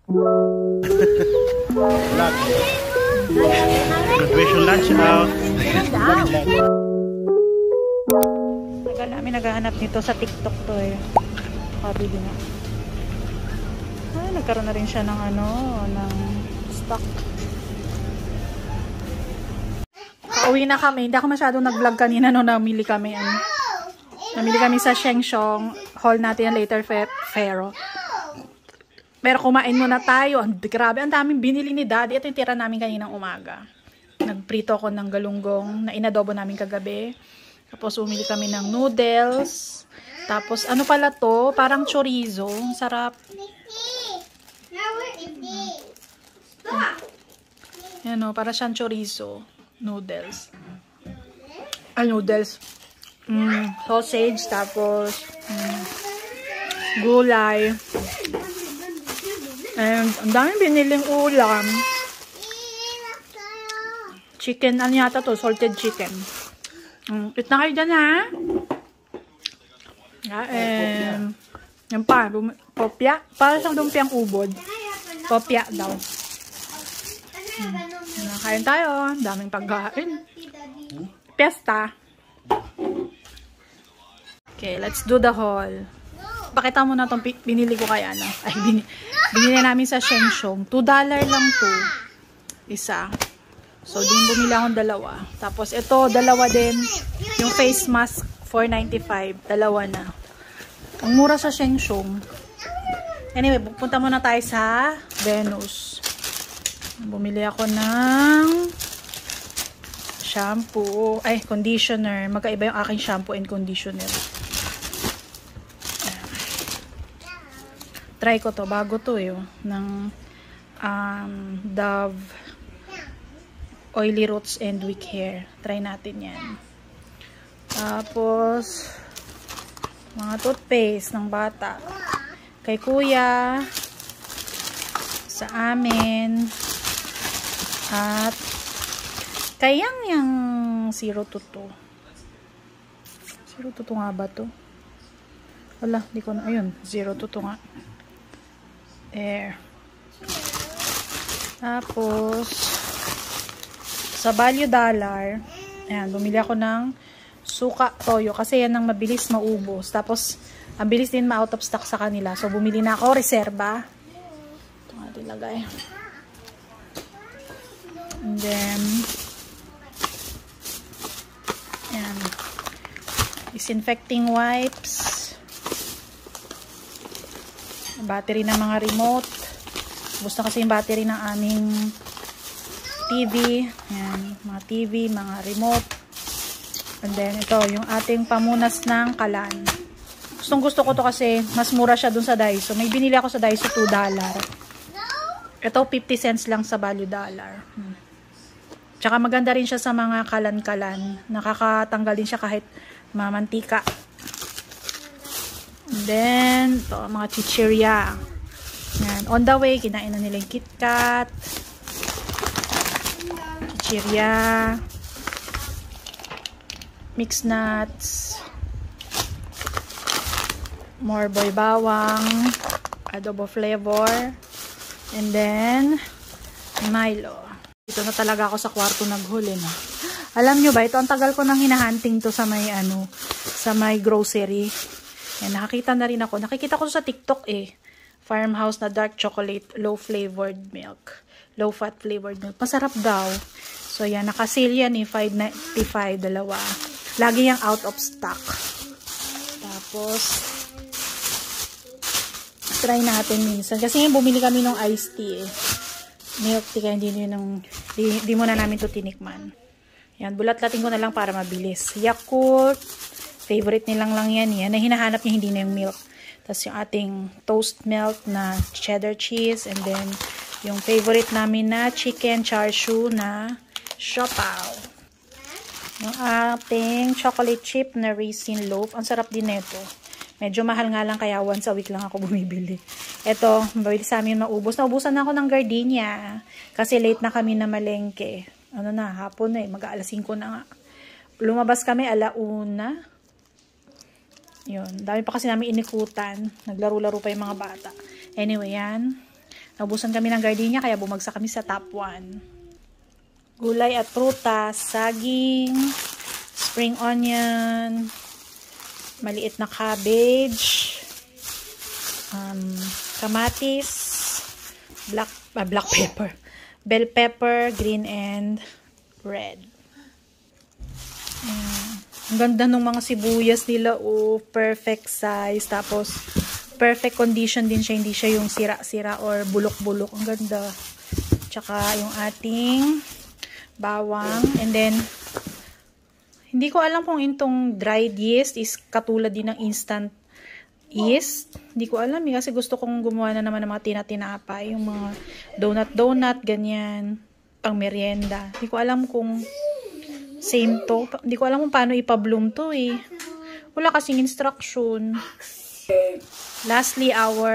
Graduation lunch out. Tagal namin naghahanap nito sa TikTok to eh. Kabili na. Ay, nagkaroon na rin siya ng ano, ng stock. Pauwi na kami. Hindi ako masyadong nag-vlog kanina nung namili kami. Namili kami sa Shengshong. Haul natin yan later, Fero. Pero kumain muna tayo. Grabe, ang daming binili ni Daddy. Ito yung tira namin kaninang umaga. Nagprito ako ng galunggong na inadobo namin kagabi. Tapos umili kami ng noodles. Tapos ano pala to? Parang chorizo. Sarap. Yan o, para siyang chorizo. Noodles. Noodles. Sausage. Tapos gulay. And ang daming biniling ulam. Chicken, ano yata to? Salted chicken. Eat na kayo dyan, ha? Yan pa. Popya. Para siyang lumpiang ubod. Popya daw. Kain tayo. Daming pagkain. Pesta. Okay, let's do the haul. Pakita mo na itong binili ko kaya na. Ay, binili namin sa Shengshong. $2 lang to. Isa. So, din bumili akong dalawa. Tapos, ito, dalawa din. Yung face mask, $4.95. Dalawa na. Ang mura sa Shengshong. Anyway, pupunta muna tayo sa Venus. Bumili ako ng shampoo. Ay, conditioner. Magkaiba yung aking shampoo and conditioner. Try ko to. Bago to eh. Ng Dove Oily Roots and Weak Hair. Try natin yan. Tapos mga toothpaste ng bata. Kay kuya. Sa amin. At kay yang 022. 022 nga ba to? Wala, di ko na. Ayun, 022 nga. Air. Tapos sa Value Dollar, ayan, bumili ako ng suka toyo kasi yan ang mabilis maubos. Tapos ang bilis din ma-out of stock sa kanila. So bumili na ako reserba. Ito nga dilagay. And then ayan, disinfecting wipes. Battery ng mga remote. Gusto kasi yung battery ng aming TV. Ayan, mga TV, mga remote. And then, ito, yung ating pamunas ng kalan. Gustong gusto ko to kasi mas mura siya dun sa Daiso. May binili ako sa Daiso, $2. Ito, 50 cents lang sa Value Dollar. Tsaka maganda rin siya sa mga kalan-kalan. Nakakatanggal din siya kahit mamantika. And then, ito, mga chichirya. Yan. On the way, kinain na nila yung KitKat. Chichirya. Mixed nuts. More boy bawang. Adobo flavor. And then, Milo. Dito na talaga ako sa kwarto naghuli na. Alam nyo ba, ito ang tagal ko nang hinahunting to sa may, sa may grocery. Yan, nakakita na rin ako. Nakikita ko sa TikTok eh. Farmhouse na dark chocolate, low flavored milk. Low fat flavored milk. Masarap daw. So yan, naka-sale yan eh. $5.95, dalawa. Lagi yung out of stock. Tapos, try natin minsan. Kasi bumili kami ng iced tea eh. Milk tea, kaya hindi mo na namin to tinikman. Yan, bulat-latin ko na lang para mabilis. Yakult. Favorite nilang lang yan. Yan na hinahanap niya, hindi na yung milk. Tapos yung ating toast milk na cheddar cheese. And then, yung favorite namin na chicken char siu na siopaw. Yung ating chocolate chip na raisin loaf. Ang sarap din nito. Medyo mahal nga lang kaya once a week lang ako bumibili. Ito, mabilis sa amin maubos. Naubusan na ako ng gardenia. Kasi late na kami na malengke. Ano na, hapon na eh. Mag-aalas 5 na nga. Lumabas kami 1:00. Yun. Dami pa kasi namin inikutan. Naglaro-laro pa yung mga bata. Anyway, yan. Naubusan kami ng gardenia kaya bumagsak kami sa top 1. Gulay at prutas, saging, spring onion, maliit na cabbage, kamatis, black pepper, bell pepper, green and red. Ang ganda ng mga sibuyas nila, oh, perfect size, tapos perfect condition din siya, hindi siya yung sira-sira or bulok-bulok. Ang ganda. Tsaka yung ating bawang, and then hindi ko alam kung itong dried yeast is katulad din ng instant yeast. Hindi ko alam kasi gusto kong gumawa na naman ng mga tina-tinapay, yung mga donut, ganyan, pang merienda. Hindi ko alam kung same to. Hindi ko alam kung paano ipabloom to eh. Wala kasing instruction. Lastly,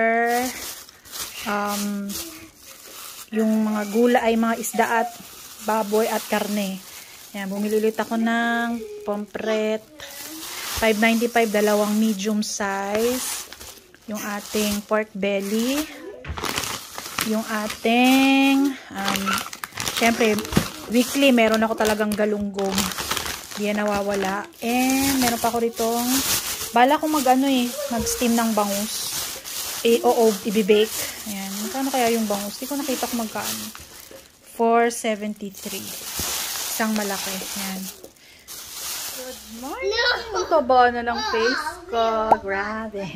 yung mga gula ay mga isda at baboy at karne. Yan, bumili ulit ako ng pomfret. $5.95, dalawang medium size. Yung ating pork belly. Yung ating, syempre, weekly, meron ako talagang galunggong. Hindi yan nawawala. And, meron pa ako ditong, bala kong mag-steam ng bangus. Ibibake. Ayan. Magkano kaya yung bangus? Hindi ko nakita kung magkano. $4.73. Isang malaki. Ayan. Good morning! Ang taba na ng face ko. Grabe.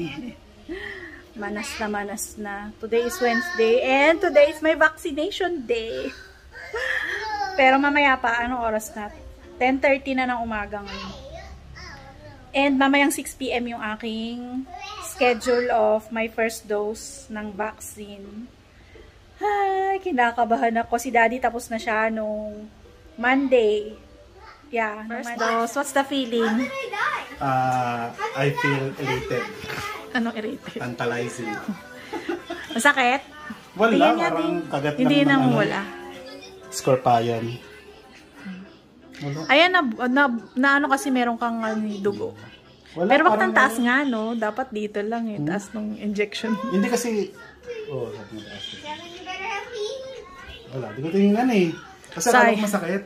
Manas na. Today is Wednesday and today is my vaccination day. Pero mamaya pa, anong oras na? 10:30 na ng umaga ngayon. And mamayang 6 PM yung aking schedule of my first dose ng vaccine. Ay, kinakabahan ako. Si Daddy tapos na siya nung Monday. Yeah, first dose. What's the feeling? I feel elated. Anong irritated? Tantalizing. Masakit? Wala, Tingnan niya, parang kagat lang hindi ng nang wala. Scorpion. Wala. Ayan, na ano kasi meron kang dugo. Wala, Pero wag parang ng taas nga, no? Dapat dito lang eh. Taas ng injection. Hindi kasi... Oh, sabi mo taas. Wala, di ko tingnan eh. Kasi akala ko masakit.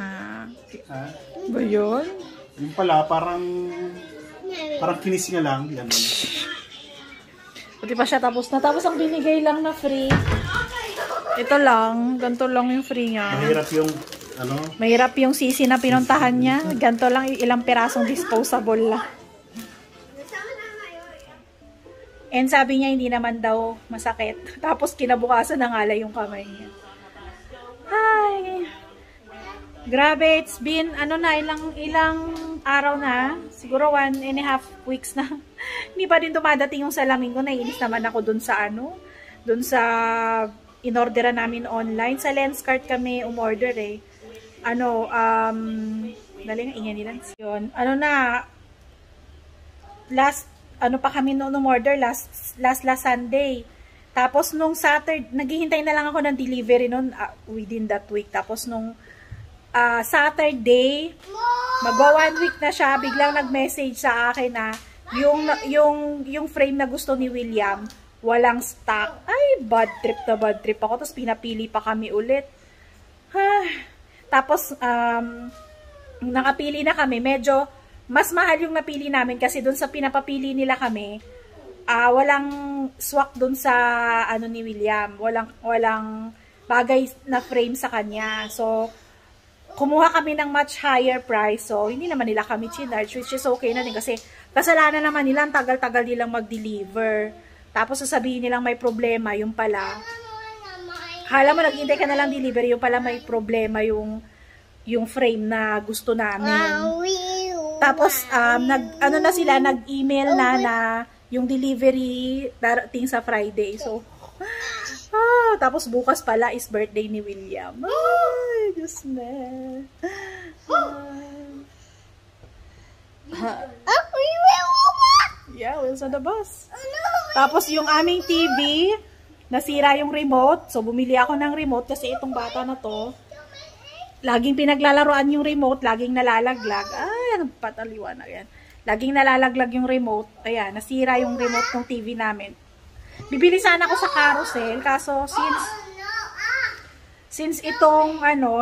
Ba yun? Yung pala, parang kinis niya lang. Yan. Buti pa siya tapos na. Tapos ang binigay lang na free. Ito lang. Ganito lang yung free niya. Mahirap yung mahirap yung sisi na pinuntahan niya. Ganito lang, ilang pirasong disposable lang. And sabi niya hindi naman daw masakit. Tapos kinabukasan nangalay yung kamay niya. Hi! Grabe, it's been ilang araw na. Siguro 1.5 weeks na. Hindi pa din dumadating yung salamin ko. Naiinis naman ako dun sa dun sa in-orderan namin online. Sa Lenskart kami umorder eh. Dali nga, ingay nila. Yun. Pa kami noong umorder last Sunday. Tapos nung Saturday, naghihintay na lang ako ng delivery noon within that week. Tapos nung Saturday, magwa 1 week na siya, biglang nag-message sa akin na yung frame na gusto ni William, walang stock. Ay, bad trip ako. Tapos pinapili pa kami ulit. Tapos, nakapili na kami. Medyo, mas mahal yung napili namin kasi dun sa pinapapili nila kami, walang swak dun sa ni William. Walang bagay na frame sa kanya. So, kumuha kami ng much higher price. So, hindi naman nila kami chinarge, which is okay na din kasi kasalanan naman nila, ang tagal-tagal nilang mag-deliver. Tapos sasabihin nilang may problema, yung pala. Hala mo, naghihintay ka na lang delivery, yung pala may problema yung frame na gusto namin. Tapos, nag-email na yung delivery darating sa Friday. So, tapos bukas pala is birthday ni William. Ay, Diyos na. Yeah, we'll sa the bus. Tapos yung aming TV, nasira yung remote. So, bumili ako ng remote kasi itong bata na to, laging pinaglalaroan yung remote, laging nalalaglag. Ay, anong pataliwan na yan. Laging nalalaglag yung remote. Ayan, nasira yung remote ng TV namin. Bibili sana ako sa Carousel, kaso since itong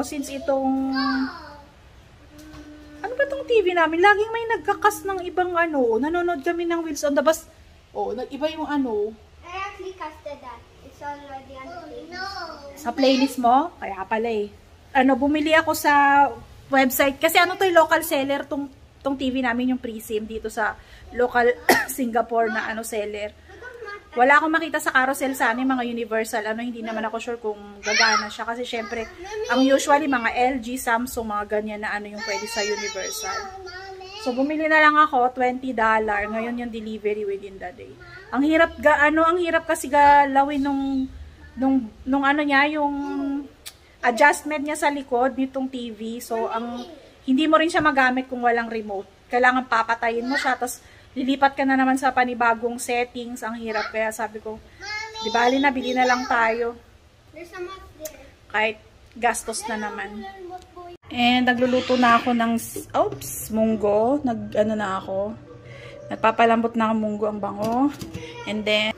ano ba tong TV namin? Laging may nagkakas ng ibang nanonood kami ng Wheels on the Bus. Oh, nag-iba yung I actually casted that. It's already on the playlist. Sa playlist mo? Kaya pala eh. Bumili ako sa website. Kasi to yung local seller tong TV namin, yung Presim dito sa local Singapore na seller. Wala akong makita sa Carousel sana yung mga Universal. Hindi naman ako sure kung gagana siya. Kasi syempre, ang usually mga LG, Samsung, mga ganyan na yung pwede sa Universal. So, bumili na lang ako, $20. Ngayon yung delivery within the day. Ang hirap kasi galawin nung niya, yung adjustment niya sa likod nitong TV. So, hindi mo rin siya magamit kung walang remote. Kailangan papatayin mo siya, tapos lilipat ka na naman sa panibagong settings. Ang hirap. Kaya sabi ko, di bali na, bili na lang tayo. Kahit gastos na naman. And nagluluto na ako ng, munggo. Nagpapalambot na ang munggo, ang bango. And then,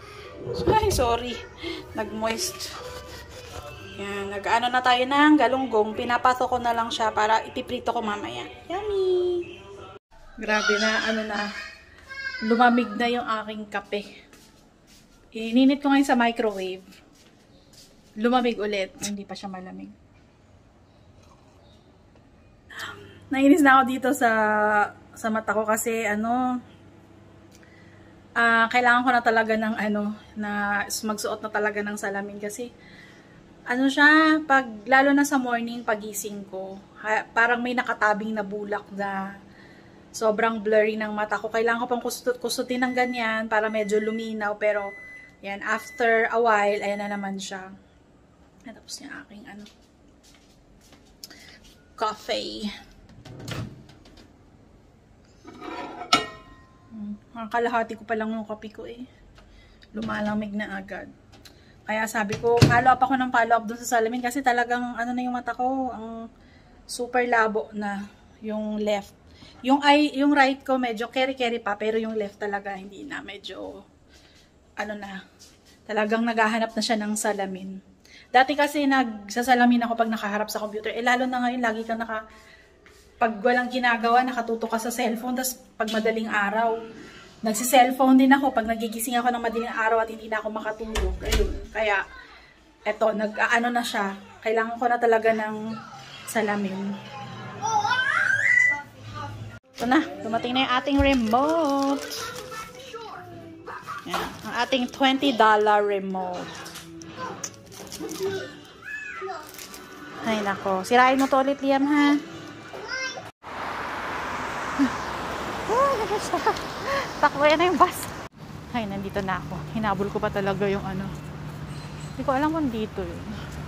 nag-moist. Yan, nag-ano na tayo ng galunggong. Pinapato ko na lang siya para ipiprito ko mamaya. Yummy! Grabe na, lumamig na yung aking kape. Ininit ko ngayon sa microwave. Lumamig ulit. Hindi pa siya malamig. Nainis na ako dito sa mata ko kasi kailangan ko na talaga ng na magsuot na talaga ng salamin kasi siya, lalo na sa morning pagising ko, parang may nakatabing na bulak na sobrang blurry ng mata ko. Kailangan ko pang kusutin ng ganyan para medyo luminaw, pero yan, after a while, ayan na naman siya. Tapos yung aking coffee. Kalahati ko pa lang yung kape ko eh. Lumalamig na agad. Kaya sabi ko, follow up ako ng follow up dun sa salamin kasi talagang na yung mata ko, ang super labo na yung left. Yung right ko medyo keri-keri pa, pero yung left talaga hindi na, medyo talagang naghahanap na siya ng salamin. Dati kasi nagsasalamin ako pag nakaharap sa computer. Lalo na ngayon, lagi kang pag walang ginagawa, nakatutok ka sa cellphone. Tapos pag madaling araw, nagsi-cellphone din ako. Pag nagigising ako ng madaling araw at hindi na ako makatulog. Ayun. Kaya, eto, na siya. Kailangan ko na talaga ng salamin. Ito na, dumating na yung ating remote. Yan, ang ating $20 remote. Ay, nako. Sirain mo to ulit, Liam, ha? Takbo yan na yung bus. Ay, nandito na ako. Hinabol ko pa talaga yung Hindi ko alam kung dito yun.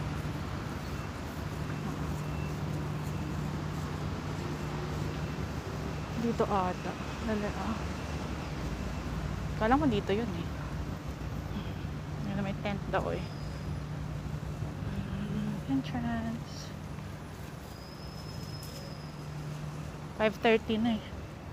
Dito ata. Dali Alam ko dito yun eh. Yan, may tent daw eh. Entrance. 5:30 na eh.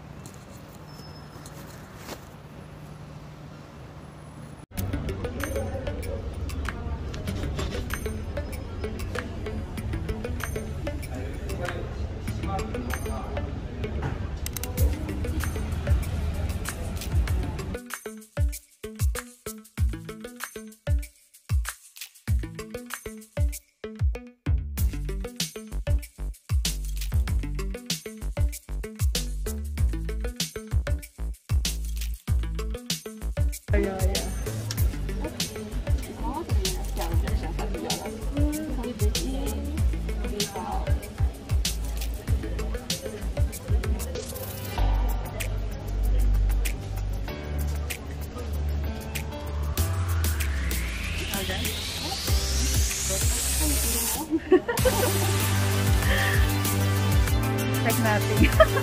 Check natin.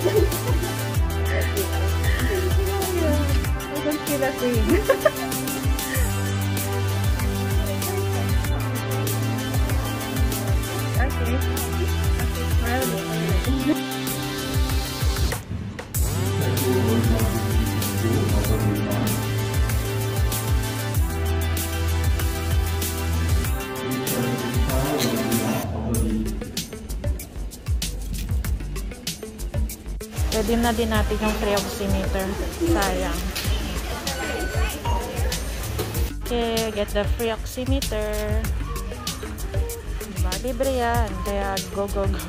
I don't feel a thing. Okay. dim na din natin yung free oximeter. Sayang. Okay, get the free oximeter. Diba? Libre yan. Kaya go, go, go.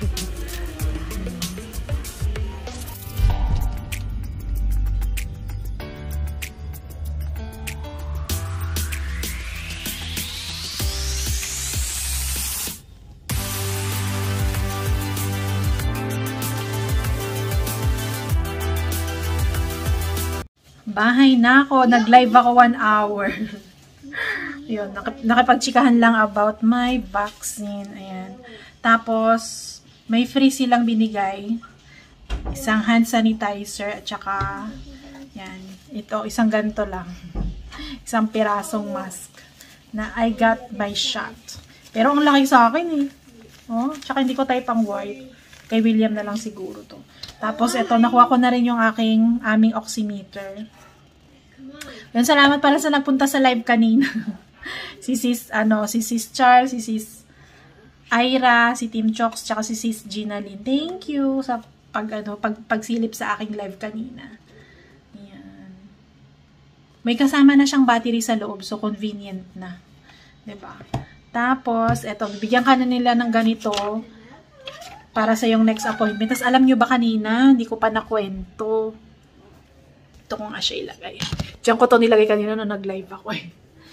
Bahay na ako. Nag-live ako 1 hour. Yun, nakipagchikahan lang about my vaccine. Ayan. Tapos, may free silang binigay. Isang hand sanitizer at saka, yan. Ito, isang ganito lang. Isang pirasong mask na I got my shot. Pero ang laki sa akin eh. Oh, tsaka hindi ko type ang white. Kay William na lang siguro to. Tapos, ito, nakuha ko na rin yung aming oximeter. Yan, salamat pala sa nagpunta sa live kanina. si Sis Charles, si Sis Ira, si Team Chox, tsaka si Sis Gina Lynn. Thank you sa pagsilip sa aking live kanina. Yan. May kasama na siyang battery sa loob, so convenient na. 'Di ba? Tapos, eto, bigyan ka na nila ng ganito para sa yung next appointment. Tapos, alam nyo ba kanina, hindi ko pa nakwento. Ito kung siya ilagay. Diyan ko to nilagay kanina nung nag-live ako eh.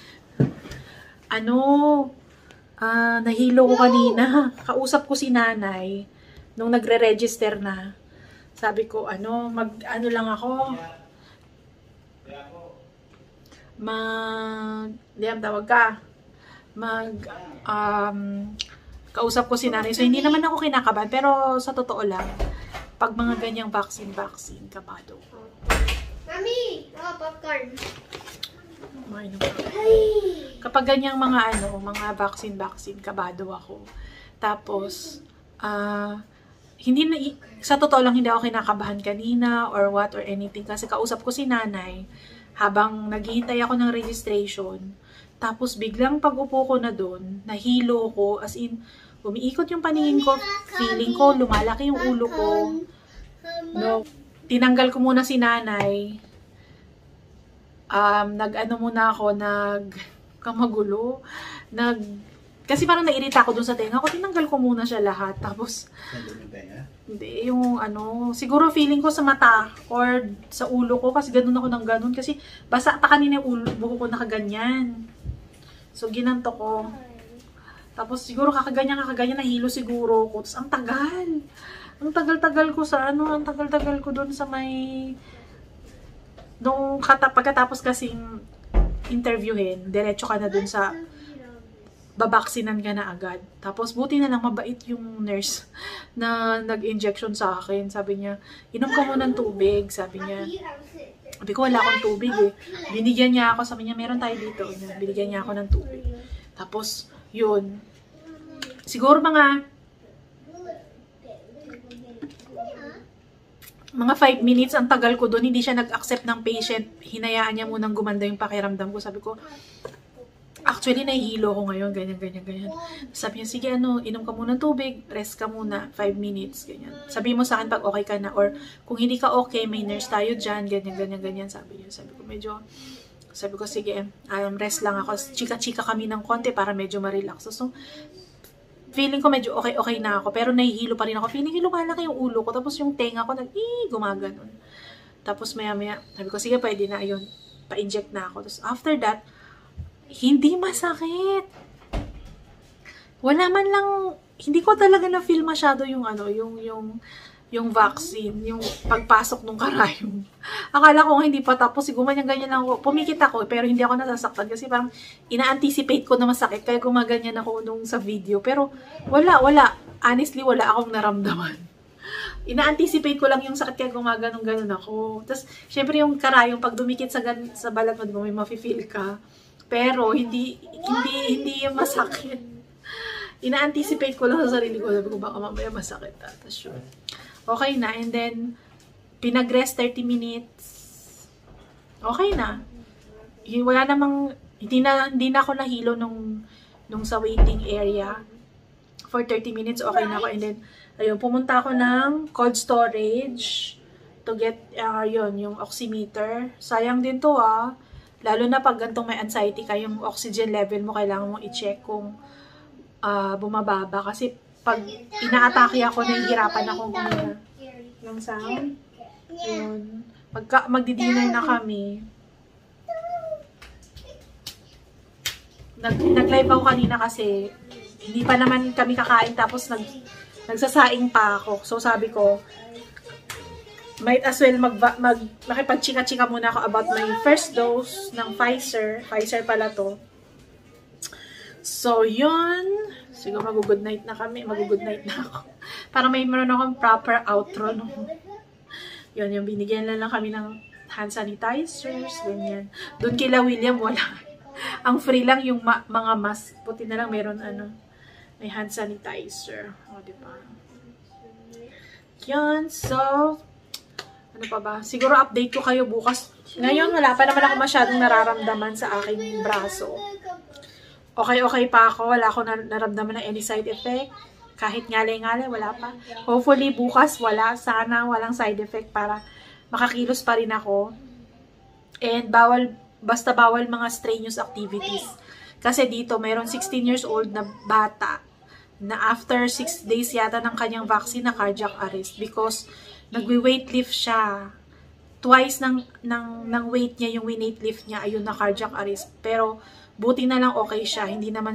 Nahilo ko kanina. Kausap ko si nanay nung nagre-register na. Sabi ko, lang ako. Tawag ka. Kausap ko si nanay. So, hindi naman ako kinakabahan. Pero, sa totoo lang, pag mga ganyang vaccine, kabado. Mami! Oh, popcorn. Kapag ganyang mga vaccine, kabado ako. Tapos, sa totoo lang, hindi ako kinakabahan kanina or what or anything. Kasi kausap ko si nanay habang naghihintay ako ng registration. Tapos, biglang pag-upo ko na doon, nahilo ko, as in, umiikot yung paningin ko, feeling ko, lumalaki yung ulo ko. No, tinanggal ko muna si nanay. Kamagulo. Kasi parang nairita ako dun sa tenga ko, tinanggal ko muna siya lahat. Tapos, hindi, siguro feeling ko sa mata or sa ulo ko, kasi ganun ako ng ganun. Kasi basa pa kanina yung buho ko nakaganyan. So, ginanto ko. Tapos, siguro kakaganyan, nahilo siguro ko. Tapos, ang tagal. Ang tagal-tagal ko ang tagal-tagal ko doon sa may, pagkatapos kasing interviewin, diretso ka na doon sa, babaksinan ka na agad. Tapos, buti na lang, mabait yung nurse na nag-injection sa akin. Sabi niya, inom ka muna ng tubig. Sabi ko, wala akong tubig eh. Binigyan niya ako, sabi niya, meron tayo dito. Binigyan niya ako ng tubig. Tapos, yun. Siguro mga 5 minutes, ang tagal ko doon, hindi siya nag-accept ng patient. Hinayaan niya munang gumanda yung pakiramdam ko. Sabi ko, actually, nahihilo ko ngayon, ganyan. Sabi niya, sige, inom ka muna ng tubig, rest ka muna, 5 minutes, ganyan. Sabi mo sa akin pag okay ka na, or kung hindi ka okay, may nurse tayo dyan, ganyan, sabi niya. Sabi ko, sige, rest lang ako. Chika-chika kami ng konti para medyo ma-relax. So, feeling ko medyo okay na ako, pero nahihilo pa rin ako. Feeling ko lumalaki yung ulo ko, tapos yung tenga ko, gumaganon. Tapos maya-maya, sabi ko, sige, pwede na, ayun, pa-inject na ako. Tapos after that, hindi masakit. Wala man lang, hindi ko talaga na-feel masyado yung yung vaccine, yung pagpasok ng karayom. Akala ko hindi pa tapos, gumanyan-ganyan lang ako. Pumikit ako, pero hindi ako nasasaktan kasi parang ina-anticipate ko na masakit, kaya gumaganyan ako nung sa video. Pero wala. Honestly, wala akong naramdaman. Ina-anticipate ko lang yung sakit, kaya gumaganong-ganon ako. Tapos, syempre yung karayom, pag dumikit sa balat mo, diba, may mafe-feel ka. Pero, hindi yung masakit. Ina-anticipate ko lang sa sarili ko. Sabi ko, baka mamaya masakit. Tapos yun. Okay na. And then, pinag-rest 30 minutes. Okay na. Wala namang, hindi na ako nahilo nung sa waiting area. For 30 minutes, okay na ako. And then, ayun, pumunta ako ng cold storage. to get yung oximeter. Sayang din to lalo na pag gantong may anxiety ka, yung oxygen level mo kailangan mong i-check kung bumababa. Kasi pag inaatake ako, nahihirapan akong huminga ng sound. Yun. Magdi-dinner na kami. Nag-live ako kanina kasi hindi pa naman kami kakain, tapos nagsasaing pa ako. So sabi ko, might as well makipag-chika-chika muna ako about my first dose ng Pfizer. Pfizer pala to. So yun. Siguro mag-good night na kami. Mag-good night na ako. Para may meron akong proper outro. No? Yun, yung binigyan lang kami ng hand sanitizers. Ganyan. Doon kila William, wala. Ang free lang yung mga mask. Puti na lang meron may hand sanitizer. O, diba? Yan. So, ano pa ba? Siguro update ko kayo bukas. Ngayon, wala pa naman ako masyadong nararamdaman sa aking braso. Okay pa ako. Wala ako naramdaman ng any side effect. Kahit ngale-ngale, wala pa. Hopefully, bukas wala. Sana walang side effect para makakilos pa rin ako. And basta bawal mga strenuous activities. Kasi dito, mayroon 16 years old na bata na after 6 days yata ng kanyang vaccine na cardiac arrest because nagwi-weightlift siya. Twice ng weight niya, yung weight lift niya, ayun na cardiac arrest. Pero buti na lang okay siya. Hindi naman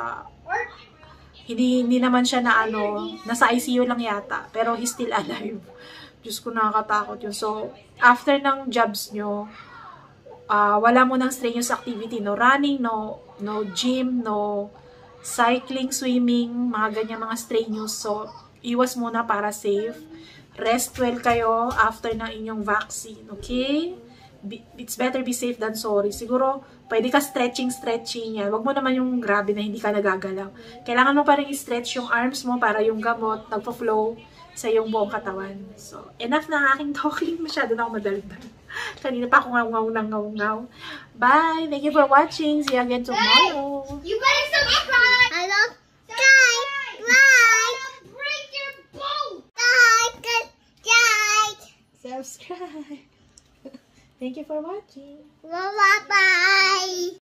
siya na nasa ICU lang yata. Pero he's still alive. Diyos ko, nakakatakot yun. So, after ng jobs nyo, wala mo ng strenuous activity, no running, no gym, no cycling, swimming, mga ganyan mga strenuous. So, iwas muna para safe. Rest well kayo after ng inyong vaccine, okay? It's better be safe than sorry. Siguro, pwede ka stretching yan. Wag mo naman yung grabe na hindi ka nagagalaw. Kailangan mo pa rin i-stretch yung arms mo para yung gamot nagpo-flow sa iyong buong katawan. So, enough na aking talking. Masyado na ako madaldal. Kanina pa ako ngaw. Bye! Thank you for watching. See you again tomorrow. You better subscribe. I love Bye. Break your boat. Subscribe. Thank you for watching. Bye.